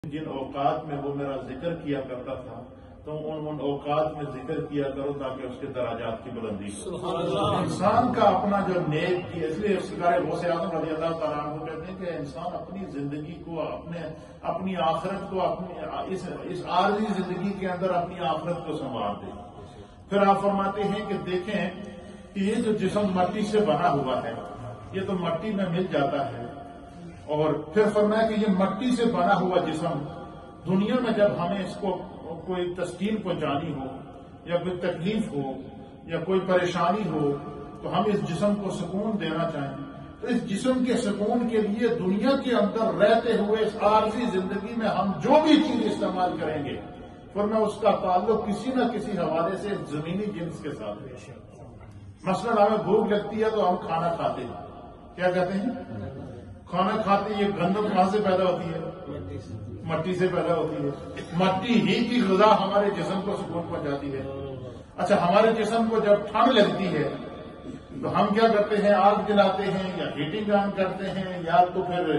جن اوقات میں وہ میرا ذکر کیا کرتا تھا تو ان اوقات میں ذکر کیا کرو تاکہ اس کے دراجات کی بلندی ہو۔ انسان کا اپنا جو نیک کی، اس لیے سرکار غوث اعظم رضی اللہ تعالیٰ عنہ کہتے ہیں کہ انسان اپنی زندگی کو اپنی آخرت کو اس عارضی زندگی کے اندر اپنی آخرت کو سنوار دے۔ پھر آپ فرماتے ہیں کہ دیکھیں کہ یہ جو جسم مٹی سے بنا ہوا ہے یہ تو مٹی میں مل جاتا ہے، اور پھر فرمایا کہ یہ مٹی سے بنا ہوا جسم دنیا میں جب ہمیں اس کو کوئی تسکین پہنچانی ہو یا کوئی تکلیف ہو یا کوئی پریشانی ہو تو ہم اس جسم کو سکون دینا چاہیں تو اس جسم کے سکون کے لیے دنیا کے اندر رہتے ہوئے اس عارضی زندگی میں ہم جو بھی چیز استعمال کریں گے فرمایا اس کا تعلق کسی نہ کسی حوالے سے زمینی جنس کے ساتھ ہے۔ مثلا ہمیں بھوک لگتی ہے تو ہم کھانا کھاتے ہیں، کیا کہتے ہیں؟ کھانا کھاتے یہ گندم کہاں سے پیدا ہوتی ہے؟ مٹی سے پیدا ہوتی ہے۔ مٹی ہی کی غذا ہمارے جسم کو سکون پہنچاتی ہے۔ اچھا، ہمارے جسم کو جب ٹھنڈ لگتی ہے تو ہم کیا کرتے ہیں؟ آگ جلاتے ہیں یا ہیٹنگ آن کرتے ہیں یا تو پھر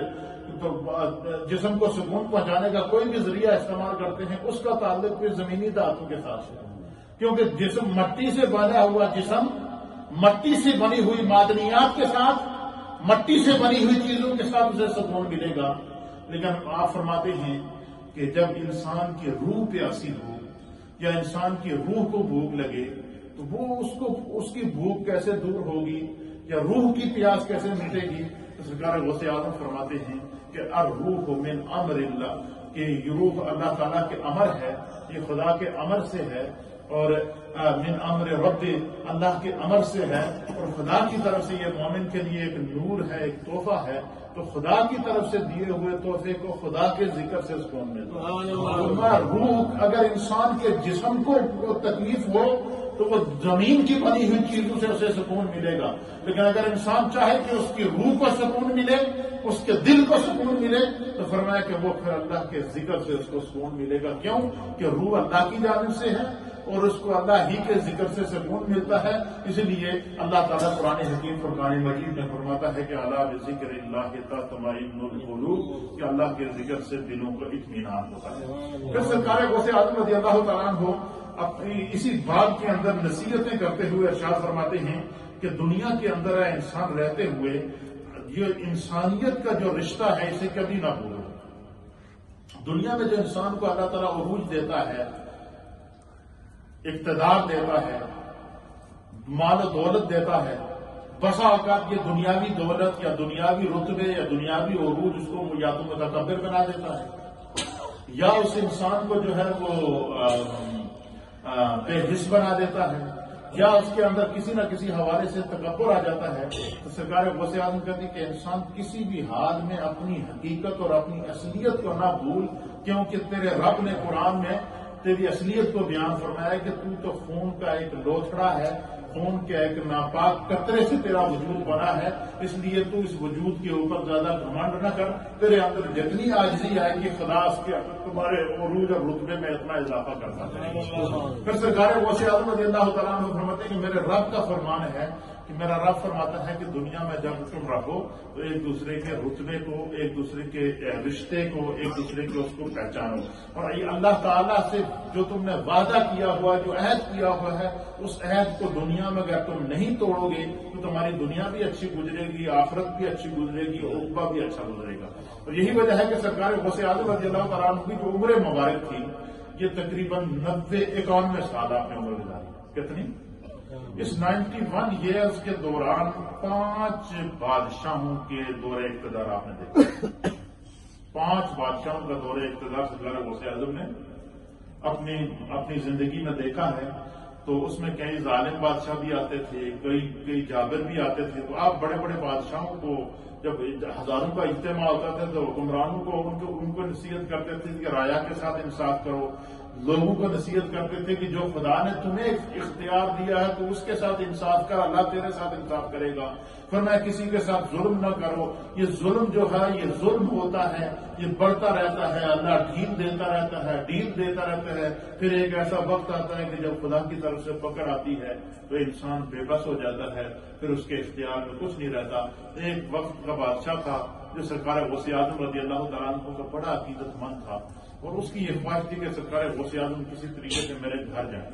جسم کو سکون پہنچانے کا کوئی بھی ذریعہ استعمال کرتے ہیں، اس کا تعلق پھر زمینی دھاتوں کے ساتھ ہے، کیونکہ جسم مٹی سے بنا ہوا جسم مٹی سے بنی ہوئی معدنیات کے ساتھ، مٹی سے بنی ہوئی چیزوں کے ساتھ اسے سکون ملے گا۔ لیکن آپ فرماتے ہیں کہ جب انسان کی روح پیاسی ہو یا انسان کی روح کو بھوک لگے تو وہ اس کی بھوک کیسے دور ہوگی یا روح کی پیاس کیسے مٹے گی؟ تو سرکار غوث اعظم فرماتے ہیں کہ الروح من امر اللہ، کہ یہ روح اللہ تعالیٰ کے امر ہے، یہ خدا کے امر سے ہے، اور من امر رب، اللہ کے امر سے ہے، اور خدا کی طرف سے یہ مومن کے لیے ایک نور ہے، ایک تحفہ ہے، تو خدا کی طرف سے دیے ہوئے تحفے کو خدا کے ذکر سے سکون ملتا ہے۔ روح اگر انسان کے جسم کو تکلیف ہو تو وہ زمین کی بنی ہوئی چیزوں سے اسے سکون ملے گا، لیکن اگر انسان چاہے کہ اس کی روح کو سکون ملے، اس کے دل کو سکون ملے، تو فرمایا کہ وہ پھر اللہ کے ذکر سے اس کو سکون ملے گا۔ کیوں کہ روح اللہ کی جانب سے ہے اور اس کو اللہ ہی کے ذکر سے سکون ملتا ہے۔ اس لیے اللہ تعالیٰ قرآن حکیم فرقان مجید میں فرماتا ہے کہ الا بذکر اللہ تطمئن القلوب، کہ اللہ کے ذکر سے دلوں کو اطمینان ہوتا ہے۔ پھر سرکار غوث اعظم رضی اللہ تعالیٰ عنہ اپنی اسی باب کے اندر نصیحتیں کرتے ہوئے ارشاد فرماتے ہیں کہ دنیا کے اندر انسان رہتے ہوئے یہ انسانیت کا جو رشتہ ہے اسے کبھی نہ بھولو۔ دنیا میں جو انسان کو اللہ تعالیٰ عروج دیتا ہے، اقتدار دیتا ہے، مال و دولت دیتا ہے، بسا اوقات یہ دنیاوی دولت یا دنیاوی رتبے یا دنیاوی عروج اس کو یا تو متکبر بنا دیتا ہے یا اس انسان کو جو ہے وہ بے حس بنا دیتا ہے یا اس کے اندر کسی نہ کسی حوالے سے تکبر آ جاتا ہے۔ تو سرکار غوث اعظم کہتی کہ انسان کسی بھی حال میں اپنی حقیقت اور اپنی اصلیت کو نہ بھول، کیونکہ تیرے رب نے قرآن میں تیری اصلیت کو بیان فرمایا کہ تو خون کا ایک لوتھڑا ہے، خون کے ایک ناپاک قطرے سے تیرا وجود بنا ہے، اس لیے تو اس وجود کے اوپر زیادہ گھمنڈ نہ کر، تیرے اندر جتنی عاجزی آئے گی خدا اس کے تمہارے عروج اور رتبے میں اتنا اضافہ کرتا ہے۔ پھر سرکار غوث اعظم رضی اللہ تعالیٰ عنہ فرماتے ہیں کہ میرے رب کا فرمان ہے کہ میرا رب فرماتا ہے کہ دنیا میں جب تم رہو تو ایک دوسرے کے رتبے کو، ایک دوسرے کے رشتے کو، ایک دوسرے کے اس کو پہچانو، اور یہ اللہ تعالیٰ سے جو تم نے وعدہ کیا ہوا، جو عہد کیا ہوا ہے، اس عہد کو دنیا میں اگر تم نہیں توڑو گے تو تمہاری دنیا بھی اچھی گزرے گی، آخرت بھی اچھی گزرے گی، اور عقبہ بھی اچھا گزرے گا۔ اور یہی وجہ ہے کہ سرکار غوث اعظم رضی اللہ تعالیٰ عنہ کی جو عمر مبارک تھی یہ تقریباً 91 سال آپ نے عمر گزاری۔ کتنی؟ اس 91 ایئرز کے دوران 5 بادشاہوں کے دور اقتدار آپ نے دیکھا۔ 5 بادشاہوں کا دور اقتدار سرکار غوث اعظم نے اپنی زندگی میں دیکھا ہے۔ تو اس میں کئی ظالم بادشاہ بھی آتے تھے، کئی جابر بھی آتے تھے۔ تو آپ بڑے بڑے بادشاہوں کو جب ہزاروں کا اجتماع ہوتا تھا تو حکمرانوں کو ان کو نصیحت کرتے تھے کہ رایا کے ساتھ انصاف کرو، لوگوں کو نصیحت کرتے تھے کہ جو خدا نے تمہیں اختیار دیا ہے تو اس کے ساتھ انصاف کر، اللہ تیرے ساتھ انصاف کرے گا۔ فرمایا کسی کے ساتھ ظلم نہ کرو. یہ ظلم جو ہے یہ ظلم ہوتا ہے، یہ بڑھتا رہتا ہے، اللہ ڈھیل دیتا رہتا ہے، ڈھیل دیتا رہتا ہے. پھر ایک ایسا وقت آتا ہے کہ جب خدا کی طرف سے پکڑ آتی ہے تو انسان بے بس ہو جاتا ہے، پھر اس کے اختیار میں کچھ نہیں رہتا. ایک وقت کا بادشاہ تھا جو سرکار غوث اعظم رضی اللہ تعالیٰ عنہ کا بڑا عقیدت مند تھا، اور اس کی یہ خواہش تھی کہ سرکار غوث اعظم کسی طریقے سے میرے گھر جائیں.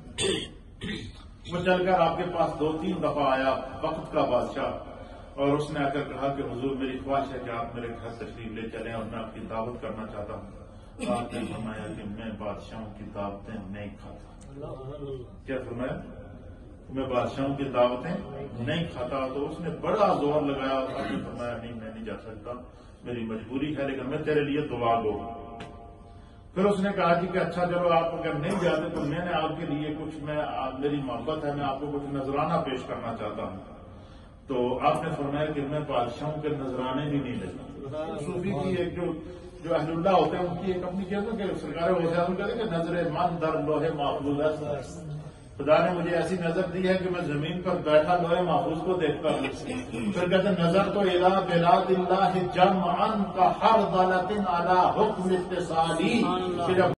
وہ چل کر آپ کے پاس 2-3 دفعہ آیا وقت کا بادشاہ، اور اس نے آ کر کہا کہ حضور میری خواہش ہے کہ آپ میرے گھر تشریف لے چلیں اور میں آپ کی دعوت کرنا چاہتا ہوں. آپ نے فرمایا کہ میں بادشاہوں کی دعوتیں نہیں کھاتا. کیا فرمایا؟ میں بادشاہوں کی دعوتیں نہیں کھاتا. تو اس نے بڑا زور لگایا اور آپ نے فرمایا نہیں میں نہیں جا سکتا، میری مجبوری ہے، لیکن میں تیرے لیے دعا دوں. پھر اس نے کہا جی کہ اچھا چلو آپ اگر نہیں جاتے تو میں نے آپ کے لیے کچھ میری محبت ہے، میں آپ کو کچھ نذرانہ پیش کرنا چاہتا ہوں. تو آپ نے فرمایا کہ میں بادشاہوں کے نذرانے بھی نہیں لیتا. صوفی کی ایک جو اہل اللہ ہوتے ہیں ان کی ایک اپنی کہتے ہیں کہ سرکار غوث اعظم کہتے ہیں کہ نظر من در لوہے محفوظ ہے. خدا نے مجھے ایسی نظر دی ہے کہ میں زمین پر بیٹھا لوہے محفوظ کو دیکھتا ہوں. پھر کہتے ہیں نظر تو الی بلاد اللہ جمعا کا ہر دولت علی حکم اتصالی.